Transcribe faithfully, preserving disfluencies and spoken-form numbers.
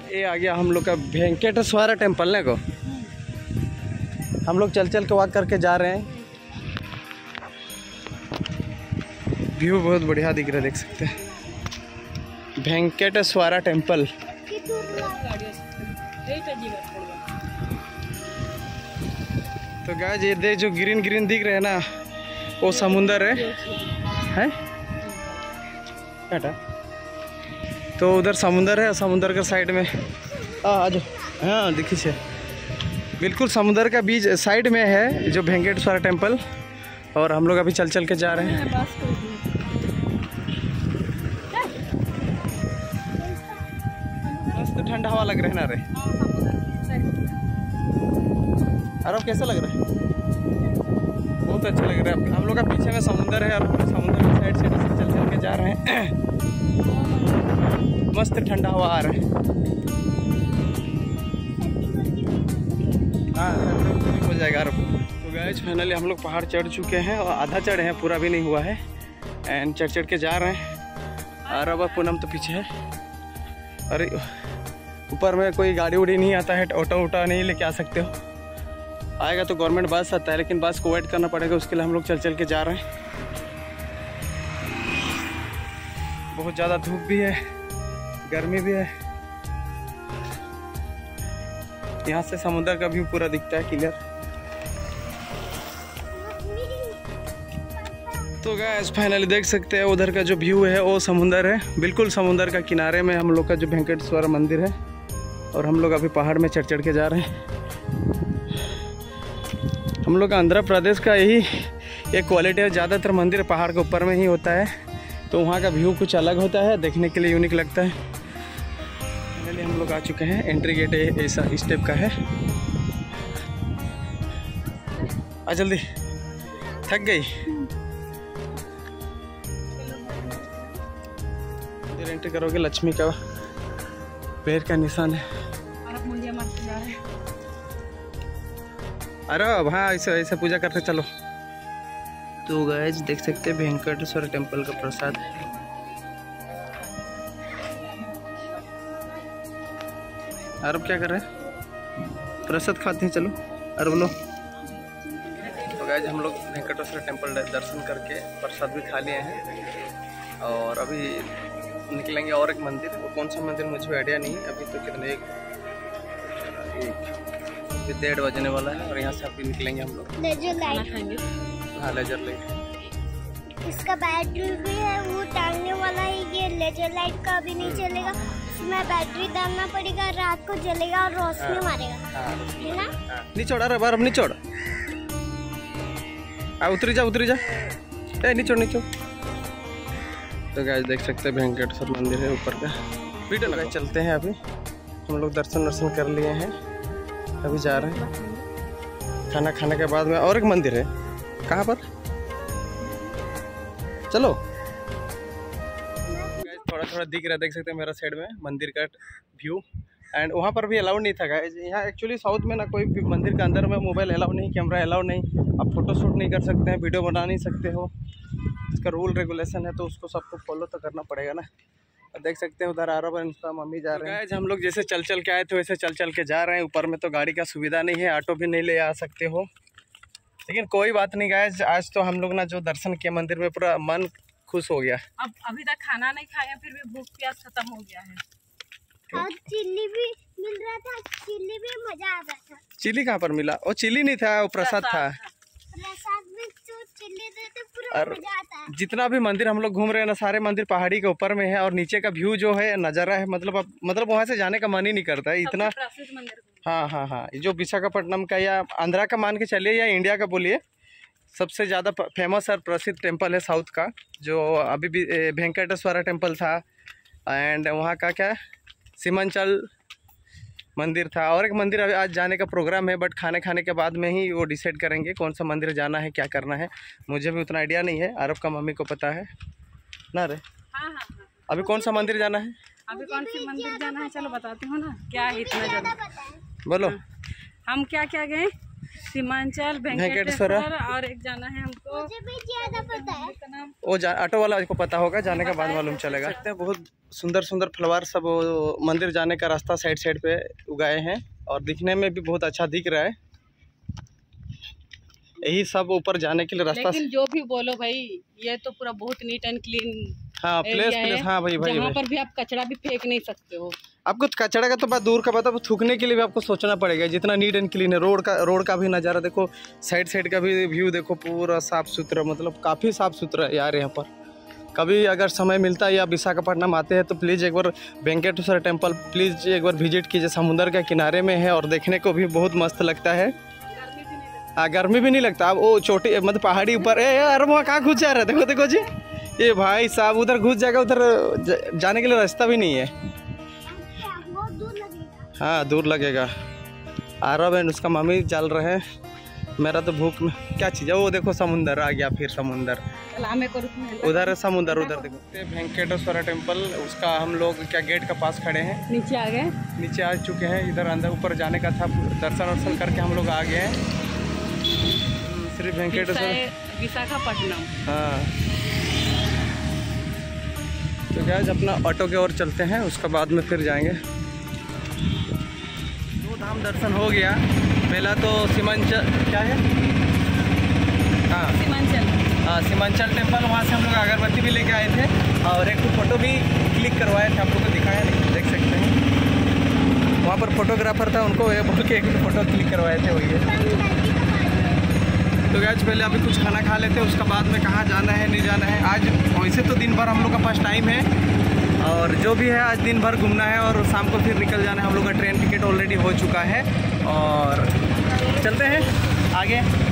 ये आ गया हम लोग का वेंकटेश्वर टेम्पल ने को। हम लोग चल चल के वॉक करके जा रहे हैं। व्यू बहुत बढ़िया दिख रहा है, देख सकते हैं वेंकटेश्वर टेम्पल। तो गाइस ये देख जो ग्रीन ग्रीन दिख रहे हैं ना, वो समुंदर है हैं तो उधर समुंदर है। समुंदर के साइड में आ आज हाँ देखिए बिल्कुल समुंदर का बीच साइड में है जो वेंकटेश्वर टेम्पल। और हम लोग अभी चल चल के जा रहे हैं। मस्त ठंडा हवा लग रहा है ना रे। अरे कैसा लग रहा है? बहुत अच्छा लग रहा है। हम लोग का पीछे में समुंदर है और समुंदर के साइड से चल चल के जा रहे हैं। मस्त ठंडा हवा आ रहा है। हाँ हो जाएगा। तो गाइस फाइनली हम लोग पहाड़ चढ़ चुके हैं और आधा चढ़े हैं, पूरा भी नहीं हुआ है। एंड चढ़ चढ़ के जा रहे हैं। और अब पूनम तो पीछे है। अरे ऊपर में कोई गाड़ी उड़ी नहीं आता है, ऑटो वोटो नहीं लेके आ सकते हो। आएगा तो गवर्नमेंट बस आता है, लेकिन बस को वेट करना पड़ेगा। उसके लिए हम लोग चल चल के जा रहे हैं। बहुत ज़्यादा धूप भी है, गर्मी भी है। यहाँ से समुद्र का व्यू पूरा दिखता है क्लियर। तो गाइस फाइनली देख सकते हैं उधर का जो व्यू है वो समुंदर है। बिल्कुल समुंदर का किनारे में हम लोग का जो वेंकटेश्वर मंदिर है। और हम लोग अभी पहाड़ में चढ़ चढ़ के जा रहे हैं। हम लोग का आंध्र प्रदेश का यही एक क्वालिटी है, ज़्यादातर मंदिर पहाड़ के ऊपर में ही होता है। तो वहाँ का व्यू कुछ अलग होता है, देखने के लिए यूनिक लगता है। फाइनली हम लोग आ चुके हैं। एंट्री गेट ऐसा इस टाइप का है। आ जल्दी, थक गई। इधर एंट्री करोगे लक्ष्मी का पैर का निशान है। अरे वहाँ ऐसे ऐसे पूजा करते चलो। तो गाइस देख सकते हैं वेंकटेश्वर टेम्पल का प्रसाद है। और क्या कर रहे हैं? प्रसाद खाते हैं, चलो। अरे बोलो। तो गाइस हम लोग वेंकटेश्वर टेम्पल दर्शन करके प्रसाद भी खा लिए हैं। और अभी निकलेंगे और एक मंदिर। वो कौन सा मंदिर मुझे आइडिया नहीं है। अभी तो कितने एक, एक डेढ़ बजने वाला है। और यहाँ से अभी निकलेंगे हम लोग। लेजर लाइट खाएंगे। हाँ लेजर लाइट। इसका बैटरी भी है, वो टांगने वाला है। ये लेजर लाइट का भी नहीं चलेगा, उसमें बैटरी डालना पड़ेगा, रात को जलेगा और रोशनी मारेगा। है ना? निचोड़, अरे बार अब निचोड़। आ उतरी जा उतरी जा। ए निचोड़ निचोड़। तो गाइस देख सकते हैं वेंकटेश्वर मंदिर है ऊपर का। वीडियो लगा चलते हैं। अभी हम लोग दर्शन दर्शन कर लिए हैं। अभी जा रहे हैं। खाना खाने के बाद में और एक मंदिर है। कहाँ पर? चलो। थोड़ा थोड़ा दिख रहा है, देख सकते हैं मेरा साइड में मंदिर का व्यू। एंड वहाँ पर भी अलाउड नहीं था गाइस। यहाँ एक्चुअली साउथ में ना कोई भी मंदिर के अंदर में मोबाइल अलाउड नहीं, कैमरा अलाउड नहीं। आप फोटो शूट नहीं कर सकते हैं, वीडियो बना नहीं सकते हो। इसका रूल रेगुलेशन है, तो उसको सबको फॉलो तो करना पड़ेगा ना। देख सकते हैं उधर आ रहा है इनका मम्मी जा रहे हैं। हम लोग जैसे चल चल के आए थे वैसे चल चल के जा रहे हैं। ऊपर में तो गाड़ी का सुविधा नहीं है, ऑटो भी नहीं ले आ सकते हो। लेकिन कोई बात नहीं गाइस, आज तो हम लोग ना जो दर्शन किया मंदिर में पूरा मन खुश हो गया। अब अभी तक खाना नहीं खाया, फिर भी भूख प्यास खत्म हो गया है। और चिल्ली भी मिल रहा था, चिल्ली भी मजा आ रहा था। चिल्ली कहाँ पर मिला? वो चिल्ली नहीं था, वो प्रसाद था। प्रसाद में जो चिल्ली देते पूरा मजा आता है। जितना भी मंदिर हम लोग घूम रहे हैं ना, सारे मंदिर पहाड़ी के ऊपर में है। और नीचे का व्यू जो है नज़ारा है, मतलब मतलब वहाँ से जाने का मन ही नहीं करता है इतना। हाँ हाँ हाँ जो विशाखापट्टनम का या आंध्रा का मान के चलिए या इंडिया का बोलिए, सबसे ज़्यादा फेमस और प्रसिद्ध टेम्पल है साउथ का, जो अभी भी वेंकटेश्वर टेम्पल था। एंड वहाँ का क्या सीमांचल मंदिर था। और एक मंदिर अभी आज जाने का प्रोग्राम है, बट खाने खाने के बाद में ही वो डिसाइड करेंगे कौन सा मंदिर जाना है, क्या करना है। मुझे भी उतना आइडिया नहीं है, आरब का मम्मी को पता है ना रे। हाँ हाँ हाँ। अभी कौन सा मंदिर जाना है? अभी कौन सी मंदिर जाना है, चलो बताती हूँ ना। क्या है इतना जल्दी बोलो। हम क्या क्या गए? सीमांचल, वेंकटेश्वर और एक जाना है हमको, मुझे भी ज्यादा पता है। वो जा, ऑटो वाला को पता होगा, जाने का बाद मालूम चलेगा। बहुत सुंदर सुंदर फ्लावर सब मंदिर जाने का रास्ता साइड साइड पे उगाए हैं और दिखने में भी बहुत अच्छा दिख रहा है। यही सब ऊपर जाने के लिए रास्ता। लेकिन जो भी बोलो भाई, ये तो पूरा बहुत नीट एंड क्लीन हाँ प्लेस प्लेस हाँ भाई भाई जहाँ पर भी आप कचरा भी फेंक नहीं सकते हो। आपको कचरा का तो बात दूर का पता, थूकने के लिए भी आपको सोचना पड़ेगा। जितना नीट एंड क्लीन है, रोड का रोड का भी नज़ारा देखो, साइड साइड का भी व्यू देखो, पूरा साफ सुथरा, मतलब काफ़ी साफ सुथरा है यार यहाँ पर। कभी अगर समय मिलता है या विशाखापट्टनम आते हैं तो प्लीज़ एक बार वेंकटेश्वर टेम्पल प्लीज़ एक बार विजिट कीजिए। समुद्र के किनारे में है और देखने को भी बहुत मस्त लगता है। हाँ गर्मी भी नहीं लगता। अब वो चोटी मतलब पहाड़ी ऊपर है यार, वहाँ कहाँ घुस जा रहा है, देखो देखो जी ये भाई साहब उधर घुस जाएगा, उधर जाने के लिए रास्ता भी नहीं है। हाँ दूर लगेगा। आरव है उसका मम्मी चल रहे हैं। मेरा तो भूख में क्या चीज़ है, वो देखो समुंदर आ गया, फिर समुंदर उधर है, समुंदर उधर देखो। वेंकटेश्वर टेम्पल उसका हम लोग क्या गेट का पास खड़े हैं, नीचे आ गए, नीचे आ चुके हैं। इधर अंदर ऊपर जाने का था, दर्शन वर्शन करके हम लोग आ गए हैं श्री वेंकटेश्वर विशाखापट्टनम। हाँ तो क्या अपना ऑटो के ओर चलते हैं, उसका बाद में फिर जाएंगे। दो धाम दर्शन हो गया। पहला तो सीमांचल क्या है, हाँ सीमांचल, हाँ सीमांचल टेम्पल, वहाँ से हम लोग अगरबत्ती भी लेके आए थे और एक फोटो भी क्लिक करवाए थे, आप लोग को दिखाया नहीं, देख सकते हैं। वहाँ पर फोटोग्राफर था, उनको ये बोल के एक फ़ोटो क्लिक करवाए थे, वही है। तो गैस पहले अभी कुछ खाना खा लेते हैं, उसका बाद में कहाँ जाना है नहीं जाना है। आज वैसे तो दिन भर हम लोग का पास टाइम है और जो भी है आज दिन भर घूमना है और शाम को फिर निकल जाना है। हम लोग का ट्रेन टिकट ऑलरेडी हो चुका है और चलते हैं आगे।